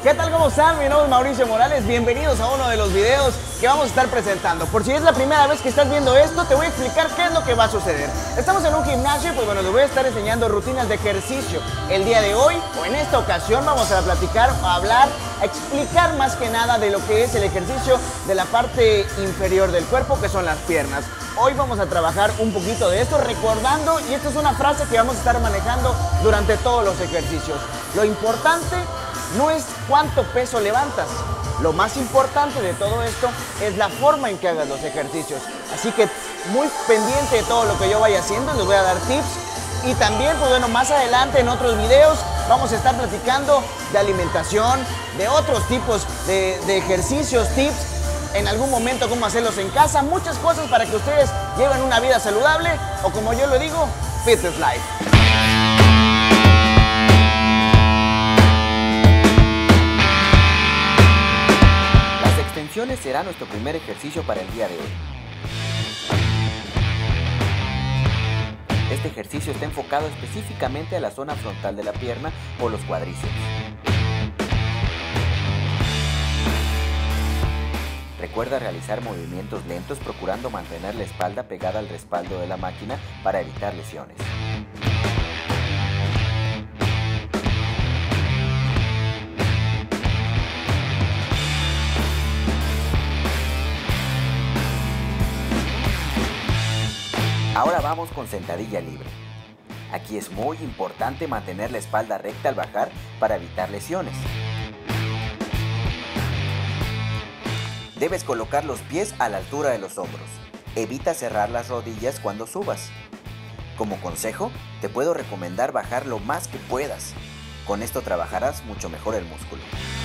¿Qué tal? ¿Cómo están? Mi nombre es Mauricio Morales. Bienvenidos a uno de los videos que vamos a estar presentando. Por si es la primera vez que estás viendo esto, te voy a explicar qué es lo que va a suceder. Estamos en un gimnasio, pues bueno, les voy a estar enseñando rutinas de ejercicio. El día de hoy, o en esta ocasión, vamos a platicar, a hablar, a explicar más que nada de lo que es el ejercicio de la parte inferior del cuerpo, que son las piernas. Hoy vamos a trabajar un poquito de esto, recordando, y esta es una frase que vamos a estar manejando durante todos los ejercicios. Lo importante no es cuánto peso levantas. Lo más importante de todo esto es la forma en que hagas los ejercicios. Así que muy pendiente de todo lo que yo vaya haciendo, les voy a dar tips. Y también, pues bueno, más adelante en otros videos vamos a estar platicando de alimentación, de otros tipos de ejercicios, tips, en algún momento cómo hacerlos en casa, muchas cosas para que ustedes lleven una vida saludable o, como yo lo digo, fitness life. Será nuestro primer ejercicio para el día de hoy. Este ejercicio está enfocado específicamente a la zona frontal de la pierna o los cuádriceps. Recuerda realizar movimientos lentos procurando mantener la espalda pegada al respaldo de la máquina para evitar lesiones. Ahora vamos con sentadilla libre. Aquí es muy importante mantener la espalda recta al bajar para evitar lesiones. Debes colocar los pies a la altura de los hombros. Evita cerrar las rodillas cuando subas. Como consejo, te puedo recomendar bajar lo más que puedas. Con esto trabajarás mucho mejor el músculo.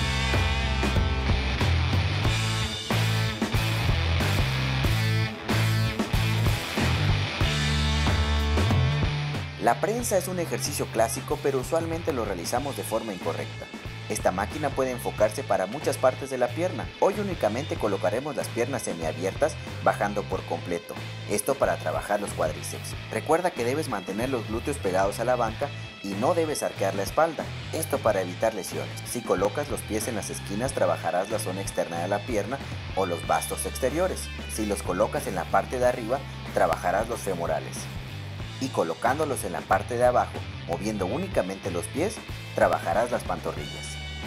La prensa es un ejercicio clásico, pero usualmente lo realizamos de forma incorrecta. Esta máquina puede enfocarse para muchas partes de la pierna. Hoy únicamente colocaremos las piernas semiabiertas bajando por completo, esto para trabajar los cuádriceps. Recuerda que debes mantener los glúteos pegados a la banca y no debes arquear la espalda, esto para evitar lesiones. Si colocas los pies en las esquinas, trabajarás la zona externa de la pierna o los bastos exteriores. Si los colocas en la parte de arriba, trabajarás los femorales. Y colocándolos en la parte de abajo, moviendo únicamente los pies, trabajarás las pantorrillas.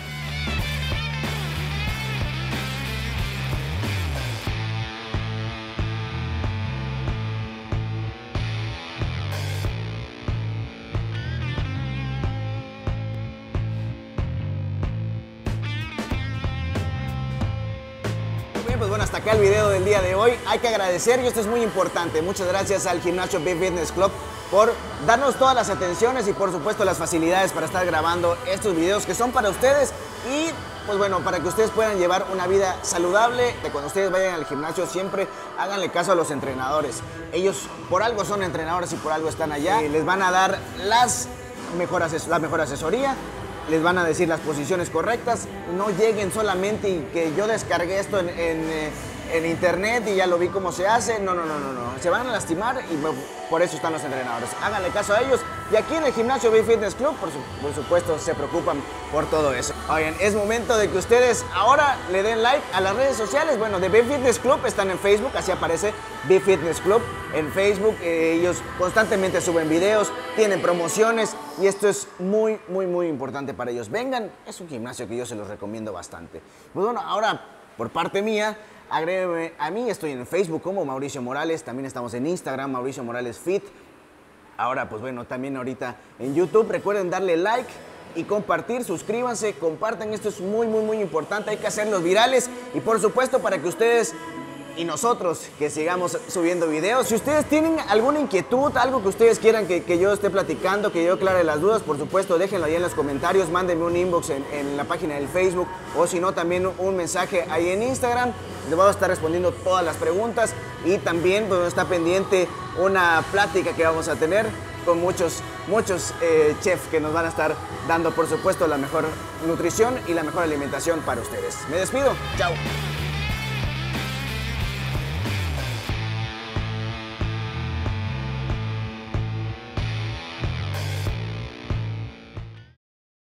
Pues bueno, hasta acá el video del día de hoy. Hay que agradecer, y esto es muy importante, muchas gracias al gimnasio B Fitness Club por darnos todas las atenciones y por supuesto las facilidades para estar grabando estos videos que son para ustedes y pues bueno, para que ustedes puedan llevar una vida saludable. De cuando ustedes vayan al gimnasio, siempre háganle caso a los entrenadores. Ellos por algo son entrenadores y por algo están allá. Les van a dar la mejor asesoría. Les van a decir las posiciones correctas. No lleguen solamente y que yo descargué esto en internet y ya lo vi cómo se hace. No. Se van a lastimar y por eso están los entrenadores. Háganle caso a ellos. Y aquí en el gimnasio B Fitness Club, por supuesto, se preocupan por todo eso. Oigan, es momento de que ustedes ahora le den like a las redes sociales. Bueno, de B Fitness Club están en Facebook, así aparece B Fitness Club en Facebook. Ellos constantemente suben videos, tienen promociones y esto es muy importante para ellos. Vengan, es un gimnasio que yo se los recomiendo bastante. Pues bueno, ahora por parte mía, agrégueme a mí, estoy en Facebook como Mauricio Morales, también estamos en Instagram, Mauricio Morales Fit. Ahora, pues bueno, también ahorita en YouTube. Recuerden darle like y compartir, suscríbanse, compartan. Esto es muy importante, hay que hacerlos virales. Y por supuesto, para que ustedes y nosotros que sigamos subiendo videos. Si ustedes tienen alguna inquietud, algo que ustedes quieran que yo esté platicando, que yo aclare las dudas, por supuesto, déjenlo ahí en los comentarios, mándenme un inbox en la página del Facebook, o si no, también un mensaje ahí en Instagram. Les voy a estar respondiendo todas las preguntas y también pues, está pendiente una plática que vamos a tener con muchos chefs que nos van a estar dando, por supuesto, la mejor nutrición y la mejor alimentación para ustedes. Me despido. Chao.